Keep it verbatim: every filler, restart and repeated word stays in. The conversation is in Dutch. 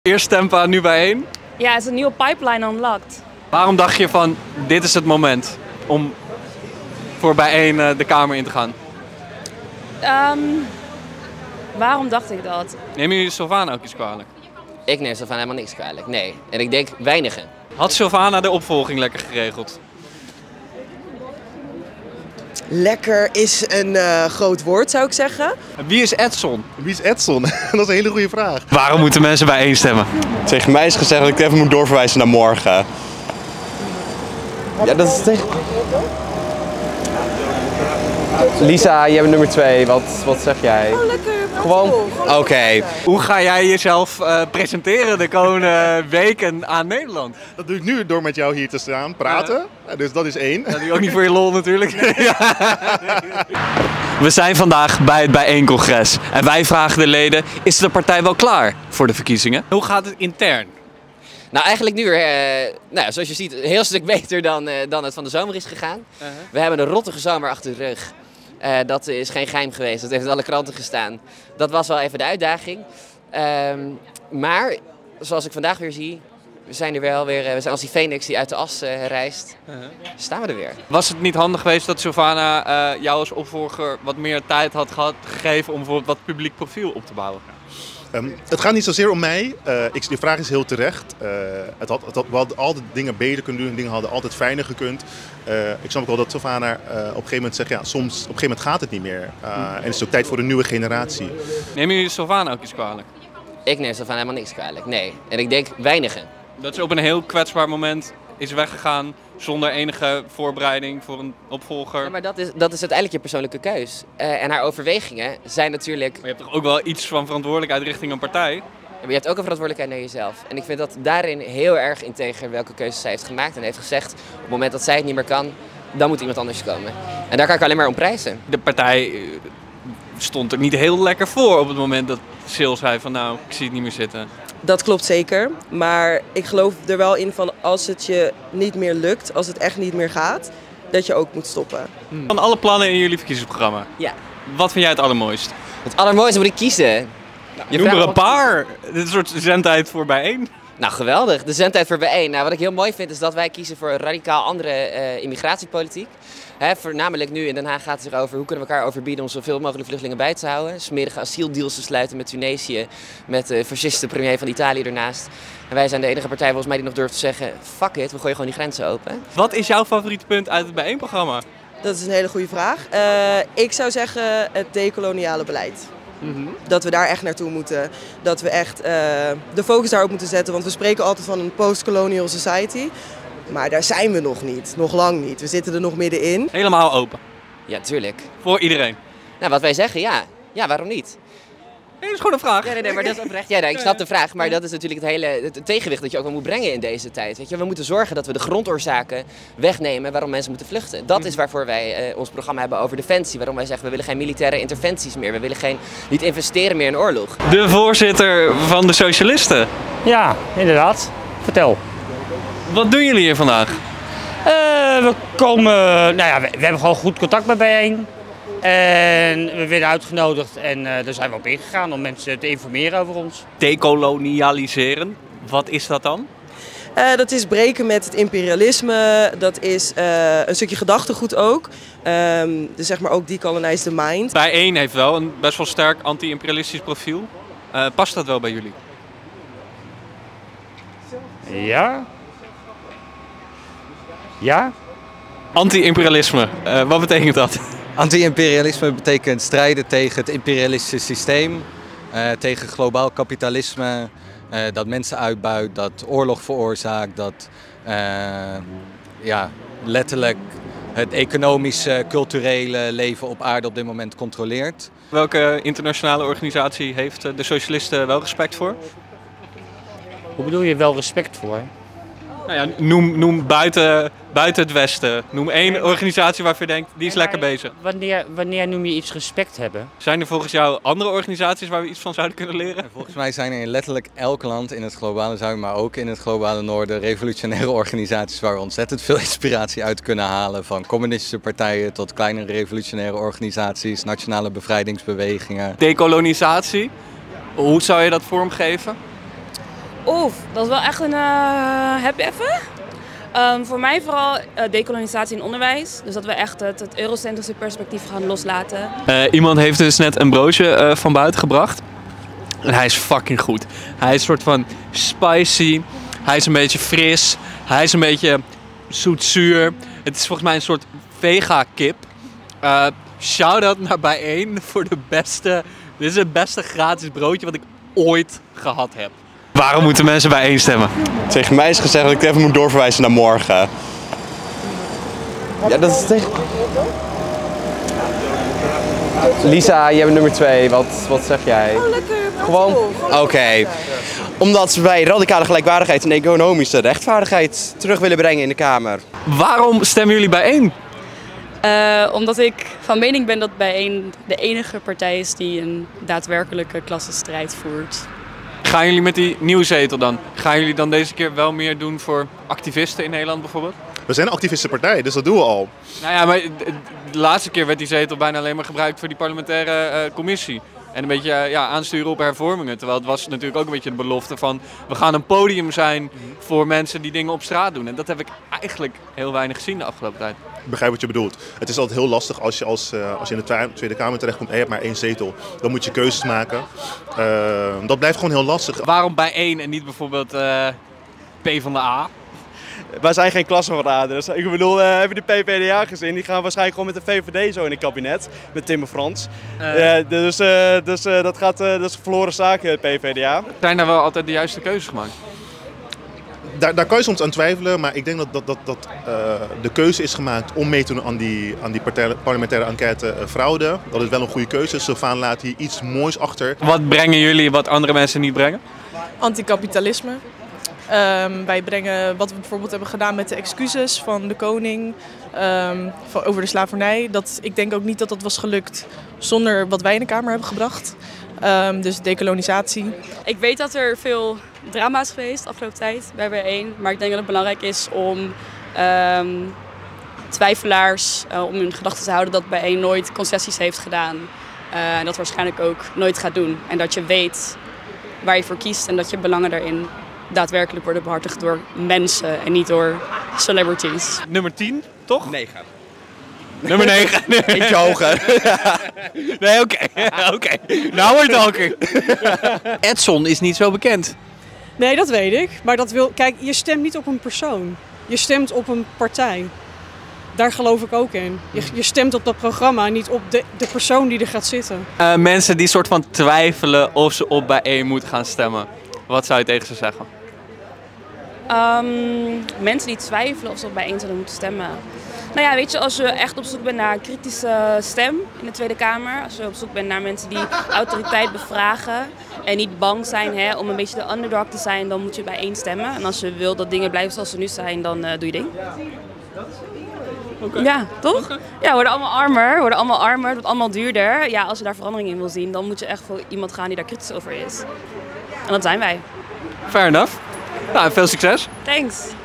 Eerst stempa, nu bijeen. Ja, het is een nieuwe pipeline unlocked. Waarom dacht je van, dit is het moment om voor bijeen uh, de Kamer in te gaan? Um, waarom dacht ik dat? Nemen jullie Silvana ook iets kwalijk? Ik neem Silvana helemaal niks kwalijk, nee. En ik denk weinigen. Had Silvana de opvolging lekker geregeld? Lekker is een uh, groot woord, zou ik zeggen. Wie is Edson? Wie is Edson? Dat is een hele goede vraag. Waarom moeten mensen bijeen stemmen? Tegen mij is gezegd dat ik het even moet doorverwijzen naar morgen. Ja, dat is tegen... Lisa, jij bent nummer twee. Wat, wat zeg jij? Oh, lekker. Gewoon? Oké. Okay. Hoe ga jij jezelf uh, presenteren de komende weken aan Nederland? Dat doe ik nu door met jou hier te staan, praten. Ja, dus dat is één. Dat doe je ook niet voor je lol natuurlijk. We zijn vandaag bij het bijeencongres. En wij vragen de leden, is de partij wel klaar voor de verkiezingen? Hoe gaat het intern? Nou, eigenlijk nu weer, uh, nou, zoals je ziet, een heel stuk beter dan, uh, dan het van de zomer is gegaan. Uh-huh. We hebben een rottige zomer achter de rug. Uh, dat is geen geheim geweest, dat heeft in alle kranten gestaan. Dat was wel even de uitdaging. Um, maar, zoals ik vandaag weer zie, we zijn er wel weer, we zijn als die Phoenix die uit de as uh, reist, uh-huh. Staan we er weer. Was het niet handig geweest dat Silvana uh, jou als opvolger wat meer tijd had gehad, gegeven om bijvoorbeeld wat publiek profiel op te bouwen? Um, het gaat niet zozeer om mij. Uh, ik, die vraag is heel terecht. Uh, het had, het had, we hadden altijd dingen beter kunnen doen. Dingen hadden altijd fijner gekund. Uh, ik snap ook wel dat Silvana uh, op een gegeven moment zegt, ja, soms op een gegeven moment gaat het niet meer. Uh, en het is ook tijd voor een nieuwe generatie. Nemen jullie Silvana ook iets kwalijk? Ik neem Silvana helemaal niks kwalijk, nee. En ik denk weinigen. Dat is op een heel kwetsbaar moment is weggegaan zonder enige voorbereiding voor een opvolger. Ja, maar dat is, dat is uiteindelijk je persoonlijke keus. Uh, en haar overwegingen zijn natuurlijk... Maar je hebt toch ook wel iets van verantwoordelijkheid richting een partij? Ja, maar je hebt ook een verantwoordelijkheid naar jezelf. En ik vind dat daarin heel erg integer welke keuzes zij heeft gemaakt. En heeft gezegd, op het moment dat zij het niet meer kan, dan moet iemand anders komen. En daar kan ik alleen maar om prijzen. De partij stond er niet heel lekker voor op het moment dat Sil zei van nou, ik zie het niet meer zitten. Dat klopt zeker, maar ik geloof er wel in van als het je niet meer lukt, als het echt niet meer gaat, dat je ook moet stoppen. Hmm. Van alle plannen in jullie verkiezingsprogramma, ja. Wat vind jij het allermooist? Het allermooiste moet ik kiezen. Je Noem er een paar. Dit is een soort zendtijd voor bijeen. Nou, geweldig. De zendtijd voor bijeen. Nou, wat ik heel mooi vind is dat wij kiezen voor een radicaal andere uh, immigratiepolitiek. He, voornamelijk nu in Den Haag gaat het erover hoe kunnen we elkaar overbieden om zoveel mogelijk vluchtelingen bij te houden. Smerige asieldeals te sluiten met Tunesië, met de fasciste premier van Italië ernaast. En wij zijn de enige partij volgens mij die nog durft te zeggen, fuck it, we gooien gewoon die grenzen open. Wat is jouw favoriete punt uit het bijeenprogramma? Dat is een hele goede vraag. Uh, ik zou zeggen het dekoloniale beleid. Mm-hmm. Dat we daar echt naartoe moeten. Dat we echt uh, de focus daarop moeten zetten. Want we spreken altijd van een post-colonial society. Maar daar zijn we nog niet. Nog lang niet. We zitten er nog middenin. Helemaal open? Ja, tuurlijk. Voor iedereen? Nou, wat wij zeggen, ja. Ja, waarom niet? Nee, dat is gewoon een vraag. Ja, nee, nee, maar dat is oprecht. Ja, nee, ik snap de vraag, maar dat is natuurlijk het hele het tegenwicht dat je ook wel moet brengen in deze tijd. Weet je? We moeten zorgen dat we de grondoorzaken wegnemen waarom mensen moeten vluchten. Dat is waarvoor wij uh, ons programma hebben over defensie. Waarom wij zeggen, we willen geen militaire interventies meer. We willen geen, niet investeren meer in oorlog. De voorzitter van de Socialisten. Ja, inderdaad. Vertel. Wat doen jullie hier vandaag? Uh, we komen, nou ja, we, we hebben gewoon goed contact met bijeen. En we werden uitgenodigd en uh, daar zijn we op ingegaan om mensen te informeren over ons. Dekolonialiseren, wat is dat dan? Uh, dat is breken met het imperialisme, dat is uh, een stukje gedachtegoed ook. Um, dus zeg maar ook decolonize the mind. Bijeen heeft wel een best wel sterk anti-imperialistisch profiel. Uh, past dat wel bij jullie? Ja. Ja? Anti-imperialisme, uh, wat betekent dat? Anti-imperialisme betekent strijden tegen het imperialistische systeem, uh, tegen globaal kapitalisme, uh, dat mensen uitbuit, dat oorlog veroorzaakt, dat uh, ja, letterlijk het economische, culturele leven op aarde op dit moment controleert. Welke internationale organisatie heeft de Socialisten wel respect voor? Hoe bedoel je wel respect voor? Nou ja, noem noem buiten, buiten het Westen. Noem één organisatie waarvan je denkt, die is lekker bezig. Wanneer, wanneer noem je iets respect hebben? Zijn er volgens jou andere organisaties waar we iets van zouden kunnen leren? Volgens mij zijn er in letterlijk elk land in het globale zuiden, maar ook in het globale noorden, revolutionaire organisaties waar we ontzettend veel inspiratie uit kunnen halen. Van communistische partijen tot kleinere revolutionaire organisaties, nationale bevrijdingsbewegingen. Dekolonisatie, hoe zou je dat vormgeven? Oef, dat is wel echt een... Uh, heb je even? Um, voor mij vooral uh, dekolonisatie in onderwijs. Dus dat we echt het, het eurocentrische perspectief gaan loslaten. Uh, iemand heeft dus net een broodje uh, van buiten gebracht. En hij is fucking goed. Hij is een soort van spicy. Hij is een beetje fris. Hij is een beetje zoet-zuur. Het is volgens mij een soort vega-kip. Uh, Shout-out naar Bijeen voor de beste... Dit is het beste gratis broodje wat ik ooit gehad heb. Waarom moeten mensen Bijeen stemmen? Tegen mij is gezegd dat ik het even moet doorverwijzen naar morgen. Ja, dat is tegen... Lisa, jij bent nummer twee. Wat, wat zeg jij? Oh, lekker. Gewoon... Oké. Okay. Omdat wij radicale gelijkwaardigheid en economische rechtvaardigheid terug willen brengen in de Kamer. Waarom stemmen jullie Bijeen? Uh, omdat ik van mening ben dat Bijeen de enige partij is die een daadwerkelijke klassenstrijd voert. Gaan jullie met die nieuwe zetel dan? Gaan jullie dan deze keer wel meer doen voor activisten in Nederland bijvoorbeeld? We zijn een activistenpartij, dus dat doen we al. Nou ja, maar de laatste keer werd die zetel bijna alleen maar gebruikt voor die parlementaire uh, commissie. En een beetje uh, ja, aansturen op hervormingen. Terwijl het was natuurlijk ook een beetje de belofte van... we gaan een podium zijn voor mensen die dingen op straat doen. En dat heb ik eigenlijk heel weinig gezien de afgelopen tijd. Ik begrijp wat je bedoelt. Het is altijd heel lastig als je, als, uh, als je in de Tweede Kamer terechtkomt en je hebt maar één zetel. Dan moet je keuzes maken. Uh, dat blijft gewoon heel lastig. Waarom Bijeen en niet bijvoorbeeld uh, PvdA? Wij zijn geen klassenverraders. Ik bedoel, uh, heb je de P v d A gezien? Die gaan waarschijnlijk gewoon met de V V D zo in het kabinet. Met Timmer Frans. Uh. Uh, dus uh, dus uh, dat, gaat, uh, dat is een verloren zaak, uh, P v d A. Zijn daar wel altijd de juiste keuzes gemaakt? Daar, daar kan je soms aan twijfelen, maar ik denk dat, dat, dat, dat uh, de keuze is gemaakt om mee te doen aan die, aan die parlementaire enquête uh, fraude. Dat is wel een goede keuze. Sylvaan laat hier iets moois achter. Wat brengen jullie wat andere mensen niet brengen? Anticapitalisme. Um, wij brengen wat we bijvoorbeeld hebben gedaan met de excuses van de koning um, van, over de slavernij. Dat, ik denk ook niet dat dat was gelukt zonder wat wij in de Kamer hebben gebracht. Um, dus dekolonisatie. Ik weet dat er veel drama is geweest de afgelopen tijd bij Bijeen. Maar ik denk dat het belangrijk is om um, twijfelaars uh, om hun gedachten te houden dat Bijeen nooit concessies heeft gedaan. Uh, en dat waarschijnlijk ook nooit gaat doen. En dat je weet waar je voor kiest en dat je belangen daarin daadwerkelijk worden behartigd door mensen en niet door celebrities. Nummer tien, toch? negen. Nummer negen. Eentje hoger. Nee, oké. Okay. Okay. Nou wordt het oké. Edson is niet zo bekend. Nee, dat weet ik. Maar dat wil... Kijk, je stemt niet op een persoon. Je stemt op een partij. Daar geloof ik ook in. Je, je stemt op dat programma, niet op de, de persoon die er gaat zitten. Uh, mensen die soort van twijfelen of ze op Bijeen moeten gaan stemmen. Wat zou je tegen ze zeggen? Um, mensen die twijfelen of ze op Bijeen zouden moeten stemmen. Nou ja, weet je, als je echt op zoek bent naar een kritische stem in de Tweede Kamer. Als je op zoek bent naar mensen die autoriteit bevragen en niet bang zijn hè, om een beetje de underdog te zijn, dan moet je Bijeen stemmen. En als je wil dat dingen blijven zoals ze nu zijn, dan uh, doe je ding. Okay. Ja, toch? Okay. Ja, we worden allemaal armer, we worden allemaal armer, het wordt allemaal duurder. Ja, als je daar verandering in wil zien, dan moet je echt voor iemand gaan die daar kritisch over is. En dat zijn wij. Fair enough. Nou, veel succes. Thanks.